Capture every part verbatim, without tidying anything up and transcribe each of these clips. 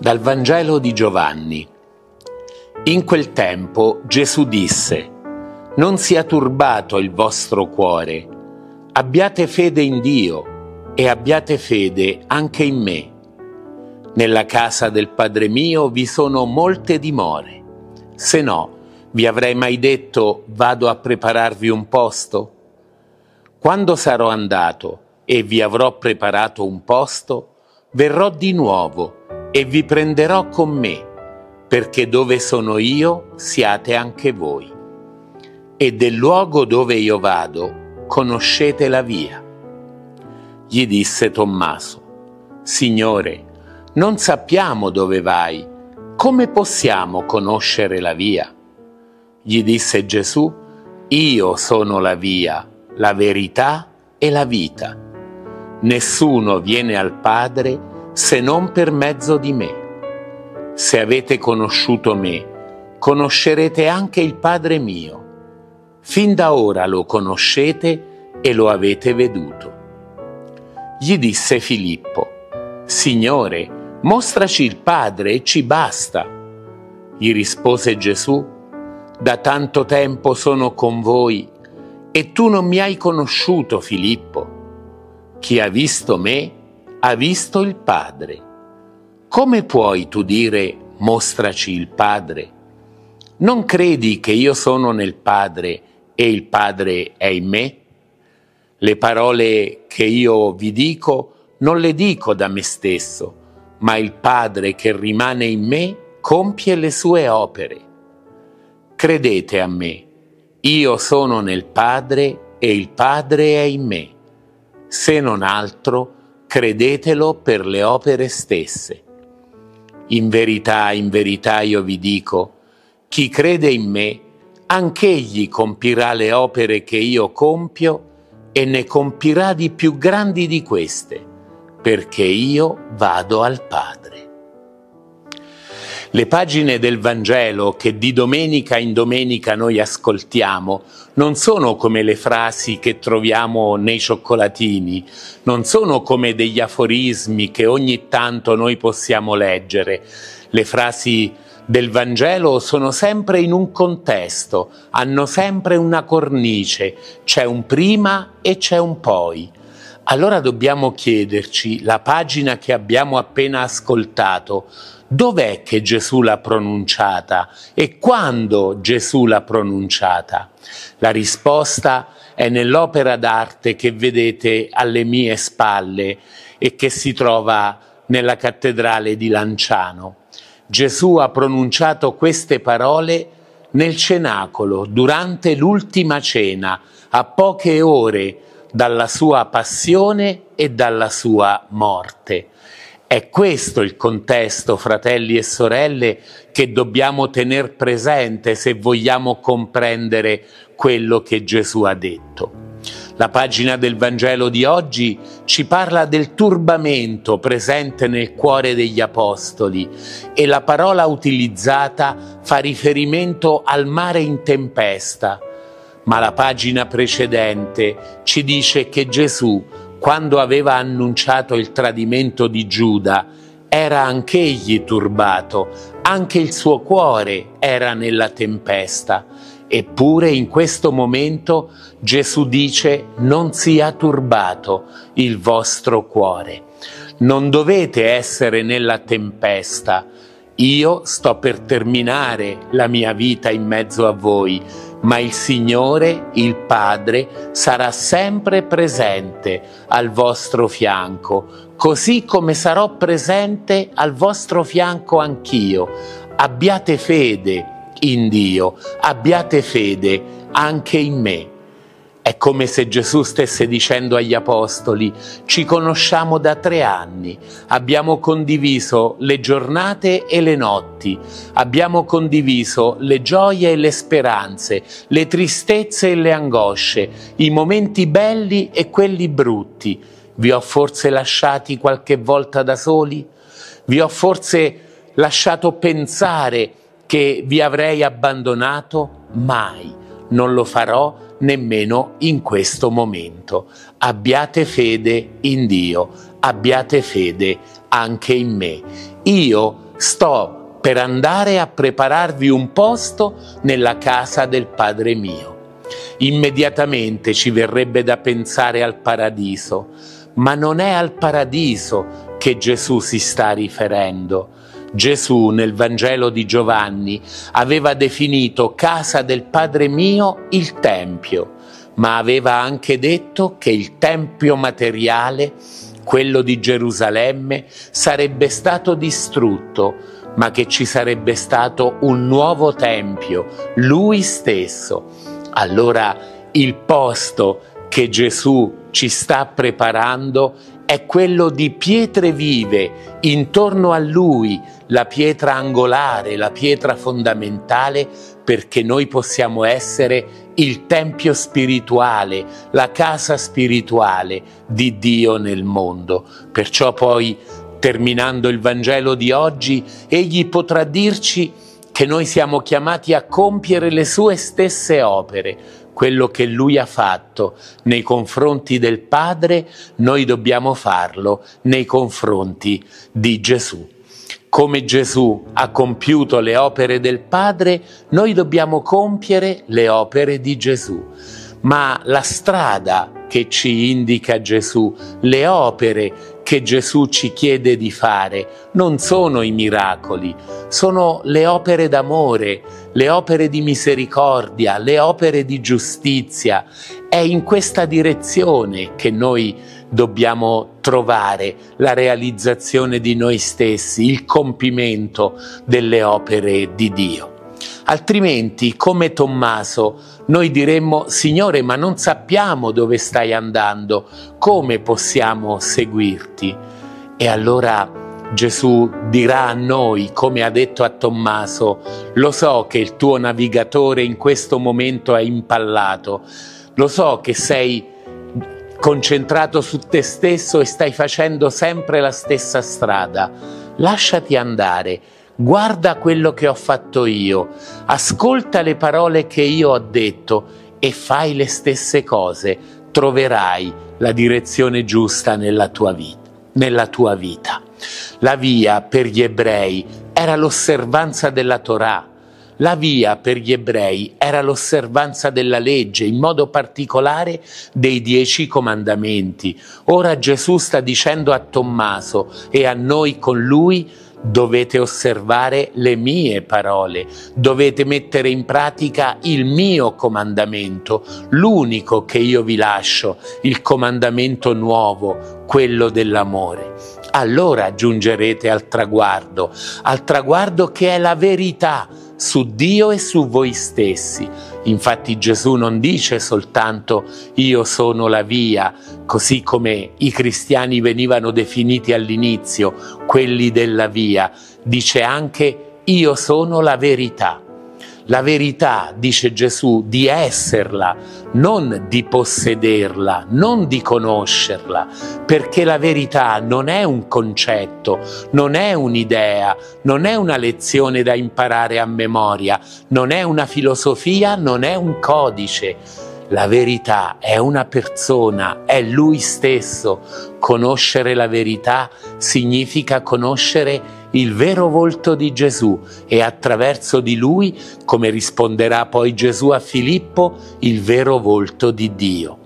Dal Vangelo di Giovanni. In quel tempo Gesù disse: «Non sia turbato il vostro cuore, abbiate fede in Dio e abbiate fede anche in me. Nella casa del Padre mio vi sono molte dimore, se no vi avrei mai detto vado a prepararvi un posto? Quando sarò andato e vi avrò preparato un posto, verrò di nuovo e vi prenderò con me, perché dove sono io siate anche voi. E del luogo dove io vado conoscete la via». Gli disse Tommaso: «Signore, non sappiamo dove vai, come possiamo conoscere la via?» Gli disse Gesù: «Io sono la via, la verità e la vita. Nessuno viene al Padre se non per mezzo di me. Se avete conosciuto me, conoscerete anche il Padre mio. Fin da ora lo conoscete e lo avete veduto». Gli disse Filippo: «Signore, mostraci il Padre e ci basta». Gli rispose Gesù: «Da tanto tempo sono con voi e tu non mi hai conosciuto, Filippo. Chi ha visto me ha visto il Padre. Come puoi tu dire mostraci il Padre? Non credi che io sono nel Padre e il Padre è in me? Le parole che io vi dico non le dico da me stesso, ma il Padre che rimane in me compie le sue opere. Credete a me, io sono nel Padre e il Padre è in me. Se non altro, credetelo per le opere stesse. In verità, in verità io vi dico, chi crede in me, anch'egli compirà le opere che io compio e ne compirà di più grandi di queste, perché io vado al Padre». Le pagine del Vangelo che di domenica in domenica noi ascoltiamo non sono come le frasi che troviamo nei cioccolatini, non sono come degli aforismi che ogni tanto noi possiamo leggere. Le frasi del Vangelo sono sempre in un contesto, hanno sempre una cornice, c'è un prima e c'è un poi. Allora dobbiamo chiederci, la pagina che abbiamo appena ascoltato, dov'è che Gesù l'ha pronunciata e quando Gesù l'ha pronunciata? La risposta è nell'opera d'arte che vedete alle mie spalle e che si trova nella cattedrale di Lanciano. Gesù ha pronunciato queste parole nel cenacolo durante l'ultima cena, a poche ore dalla sua passione e dalla sua morte. È questo il contesto, fratelli e sorelle, che dobbiamo tener presente se vogliamo comprendere quello che Gesù ha detto. La pagina del Vangelo di oggi ci parla del turbamento presente nel cuore degli apostoli e la parola utilizzata fa riferimento al mare in tempesta. Ma la pagina precedente ci dice che Gesù, quando aveva annunciato il tradimento di Giuda, era anch'egli turbato, anche il suo cuore era nella tempesta. Eppure in questo momento Gesù dice: non sia turbato il vostro cuore. Non dovete essere nella tempesta. Io sto per terminare la mia vita in mezzo a voi, ma il Signore, il Padre, sarà sempre presente al vostro fianco, così come sarò presente al vostro fianco anch'io. Abbiate fede in Dio, abbiate fede anche in me. È come se Gesù stesse dicendo agli apostoli: ci conosciamo da tre anni, abbiamo condiviso le giornate e le notti, abbiamo condiviso le gioie e le speranze, le tristezze e le angosce, i momenti belli e quelli brutti. Vi ho forse lasciati qualche volta da soli? Vi ho forse lasciato pensare che vi avrei abbandonato? Mai, non lo farò nemmeno in questo momento. Abbiate fede in Dio, abbiate fede anche in me. Io sto per andare a prepararvi un posto nella casa del Padre mio. Immediatamente ci verrebbe da pensare al paradiso, ma non è al paradiso che Gesù si sta riferendo. Gesù nel Vangelo di Giovanni aveva definito casa del Padre mio il Tempio, ma aveva anche detto che il Tempio materiale, quello di Gerusalemme, sarebbe stato distrutto, ma che ci sarebbe stato un nuovo Tempio, Lui stesso. Allora il posto che Gesù ci sta preparando è quello di pietre vive, intorno a Lui, la pietra angolare, la pietra fondamentale, perché noi possiamo essere il tempio spirituale, la casa spirituale di Dio nel mondo. Perciò poi, terminando il Vangelo di oggi, Egli potrà dirci che noi siamo chiamati a compiere le sue stesse opere. Quello che Lui ha fatto nei confronti del Padre, noi dobbiamo farlo nei confronti di Gesù. Come Gesù ha compiuto le opere del Padre, noi dobbiamo compiere le opere di Gesù. Ma la strada che ci indica Gesù, le opere che Gesù ci chiede di fare, non sono i miracoli, sono le opere d'amore, le opere di misericordia, le opere di giustizia. È in questa direzione che noi dobbiamo trovare la realizzazione di noi stessi, il compimento delle opere di Dio. Altrimenti, come Tommaso, noi diremmo: Signore, ma non sappiamo dove stai andando, come possiamo seguirti? E allora Gesù dirà a noi, come ha detto a Tommaso: lo so che il tuo navigatore in questo momento è impallato, lo so che sei concentrato su te stesso e stai facendo sempre la stessa strada, lasciati andare. Guarda quello che ho fatto io, ascolta le parole che io ho detto e fai le stesse cose, troverai la direzione giusta nella tua vita. Nella tua vita. La via per gli ebrei era l'osservanza della Torah, la via per gli ebrei era l'osservanza della legge, in modo particolare dei dieci comandamenti. Ora Gesù sta dicendo a Tommaso e a noi con lui: dovete osservare le mie parole, dovete mettere in pratica il mio comandamento, l'unico che io vi lascio, il comandamento nuovo, quello dell'amore. Allora giungerete al traguardo, al traguardo che è la verità su Dio e su voi stessi. Infatti Gesù non dice soltanto io sono la via, così come i cristiani venivano definiti all'inizio, quelli della via, dice anche io sono la verità. La verità, dice Gesù, di esserla, non di possederla, non di conoscerla, perché la verità non è un concetto, non è un'idea, non è una lezione da imparare a memoria, non è una filosofia, non è un codice. La verità è una persona, è Lui stesso. Conoscere la verità significa conoscere il vero volto di Gesù e attraverso di Lui, come risponderà poi Gesù a Filippo, il vero volto di Dio.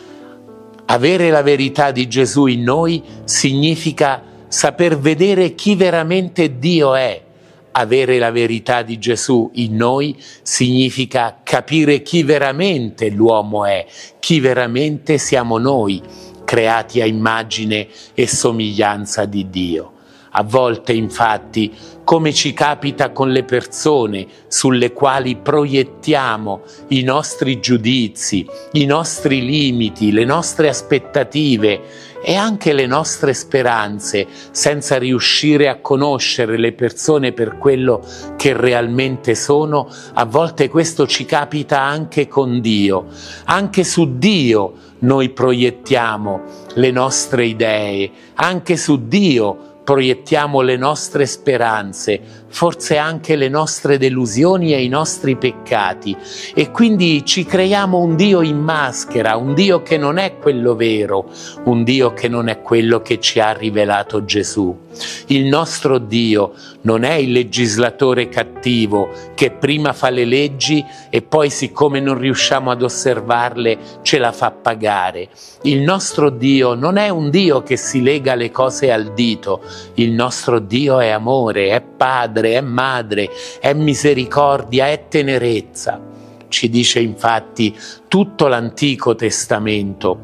Avere la verità di Gesù in noi significa saper vedere chi veramente Dio è. Avere la verità di Gesù in noi significa capire chi veramente l'uomo è, chi veramente siamo noi, creati a immagine e somiglianza di Dio. A volte, infatti, come ci capita con le persone sulle quali proiettiamo i nostri giudizi, i nostri limiti, le nostre aspettative e anche le nostre speranze, senza riuscire a conoscere le persone per quello che realmente sono, a volte questo ci capita anche con Dio. Anche su Dio noi proiettiamo le nostre idee, anche su Dio proiettiamo le nostre speranze, forse anche le nostre delusioni e i nostri peccati, e quindi ci creiamo un Dio in maschera, un Dio che non è quello vero, un Dio che non è quello che ci ha rivelato Gesù. Il nostro Dio non è il legislatore cattivo che prima fa le leggi e poi, siccome non riusciamo ad osservarle, ce la fa pagare. Il nostro Dio non è un Dio che si lega le cose al dito. Il nostro Dio è amore, è padre, è madre, è misericordia, è tenerezza. Ci dice infatti tutto l'Antico Testamento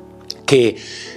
che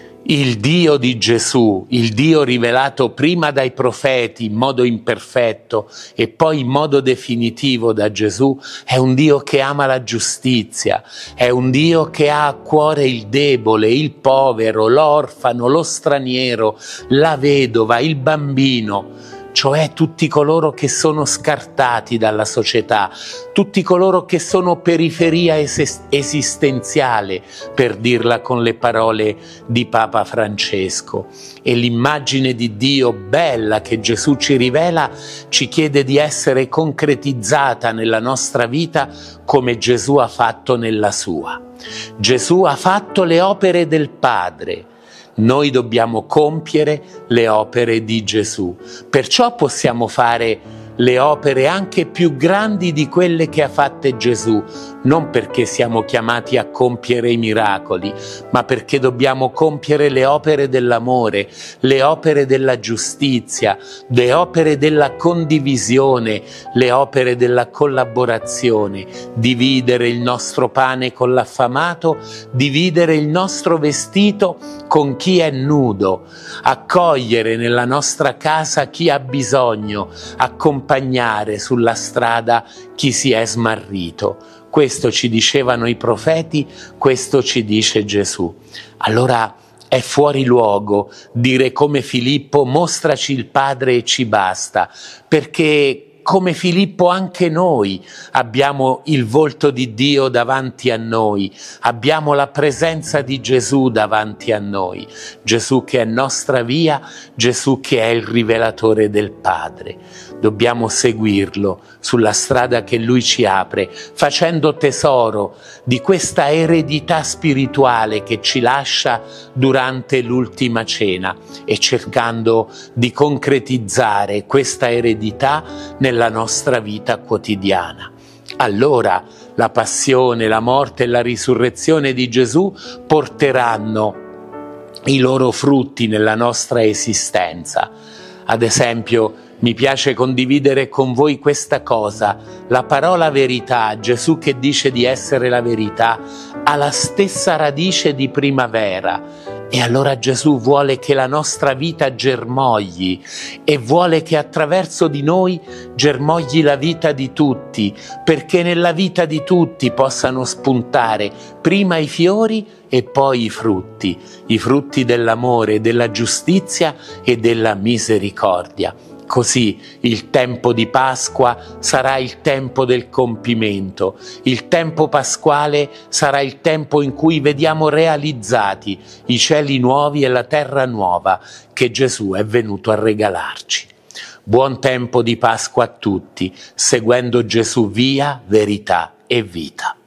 il Dio di Gesù, il Dio rivelato prima dai profeti in modo imperfetto e poi in modo definitivo da Gesù, è un Dio che ama la giustizia, è un Dio che ha a cuore il debole, il povero, l'orfano, lo straniero, la vedova, il bambino, cioè tutti coloro che sono scartati dalla società, tutti coloro che sono periferia es- esistenziale, per dirla con le parole di Papa Francesco. E l'immagine di Dio bella che Gesù ci rivela ci chiede di essere concretizzata nella nostra vita come Gesù ha fatto nella sua. Gesù ha fatto le opere del Padre. Noi dobbiamo compiere le opere di Gesù, perciò possiamo fare le opere anche più grandi di quelle che ha fatte Gesù, non perché siamo chiamati a compiere i miracoli, ma perché dobbiamo compiere le opere dell'amore, le opere della giustizia, le opere della condivisione, le opere della collaborazione, dividere il nostro pane con l'affamato, dividere il nostro vestito con chi è nudo, accogliere nella nostra casa chi ha bisogno, accompagnare sulla strada chi si è smarrito. Questo ci dicevano i profeti, questo ci dice Gesù. Allora è fuori luogo dire come Filippo: mostraci il Padre e ci basta, perché come Filippo anche noi abbiamo il volto di Dio davanti a noi, abbiamo la presenza di Gesù davanti a noi, Gesù che è nostra via, Gesù che è il rivelatore del Padre. Dobbiamo seguirlo sulla strada che Lui ci apre, facendo tesoro di questa eredità spirituale che ci lascia durante l'ultima cena e cercando di concretizzare questa eredità nella nostra vita quotidiana. Allora la passione, la morte e la risurrezione di Gesù porteranno i loro frutti nella nostra esistenza. Ad esempio, mi piace condividere con voi questa cosa: la parola verità, Gesù che dice di essere la verità, ha la stessa radice di primavera. E allora Gesù vuole che la nostra vita germogli e vuole che attraverso di noi germogli la vita di tutti, perché nella vita di tutti possano spuntare prima i fiori e poi i frutti, i frutti dell'amore, della giustizia e della misericordia. Così il tempo di Pasqua sarà il tempo del compimento, il tempo pasquale sarà il tempo in cui vediamo realizzati i cieli nuovi e la terra nuova che Gesù è venuto a regalarci. Buon tempo di Pasqua a tutti, seguendo Gesù via, verità e vita.